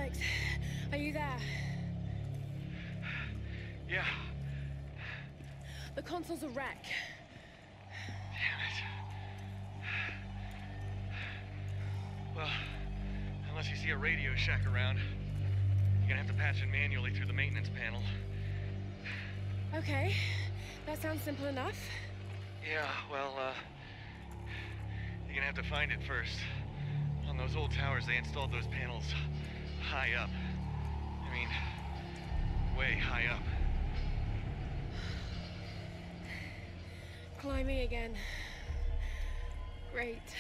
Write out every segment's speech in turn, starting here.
Alex, are you there? Yeah. The console's a wreck. Damn it. Well, unless you see a Radio Shack around, you're gonna have to patch it manually through the maintenance panel. Okay, that sounds simple enough. Yeah, well, you're gonna have to find it first. On those old towers, they installed those panels high up. I mean, way high up. Climbing again. Great.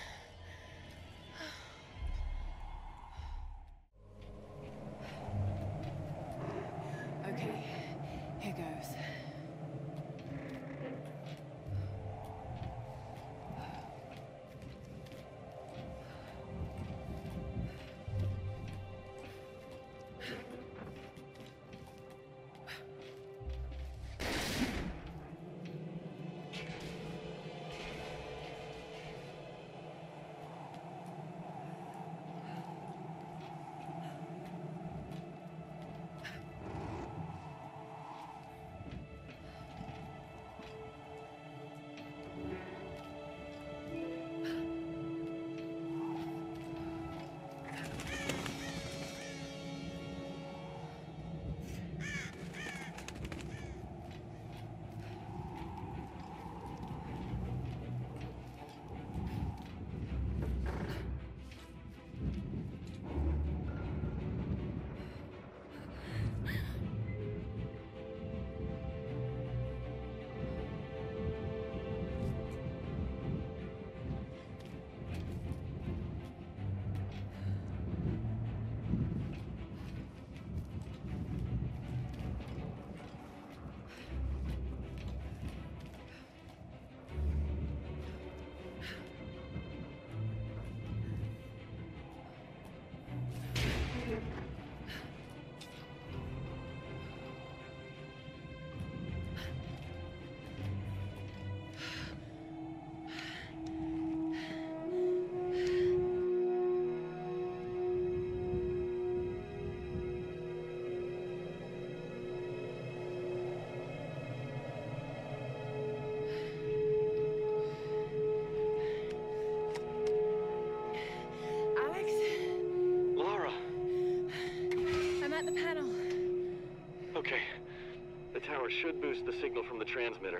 Okay, here goes. Okay. The tower should boost the signal from the transmitter.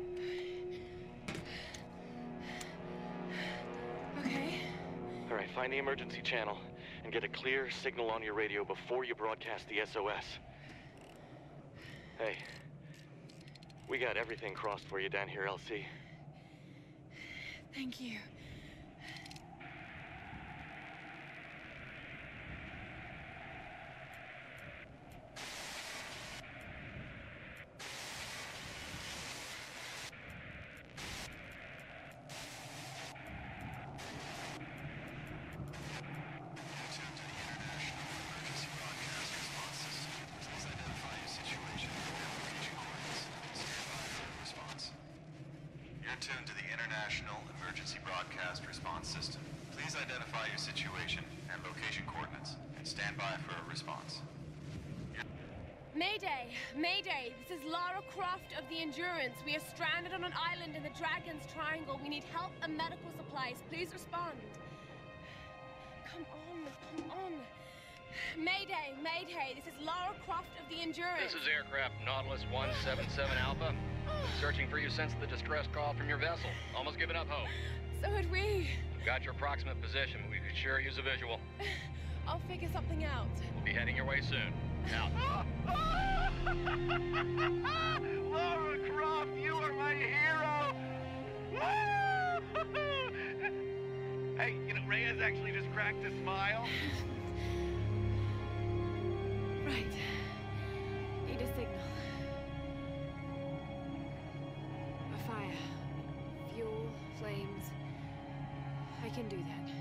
Okay. All right, find the emergency channel and get a clear signal on your radio before you broadcast the SOS. Hey, we got everything crossed for you down here, LC. Thank you. Tuned to the International Emergency Broadcast Response System. Please identify your situation and location coordinates and stand by for a response. Mayday! Mayday! This is Lara Croft of the Endurance. We are stranded on an island in the Dragon's Triangle. We need help and medical supplies. Please respond. Come on. Mayday! Mayday! This is Lara Croft of the Endurance. This is aircraft Nautilus 177 Alpha. Searching for you since the distress call from your vessel. Almost given up hope. So had we. Got your approximate position. We could sure use a visual. I'll figure something out. We'll be heading your way soon. Out. Lara Croft, you are my hero! Hey, you know, Reyes actually just cracked a smile. Right. Need a signal. A fire. Fuel, flames. I can do that.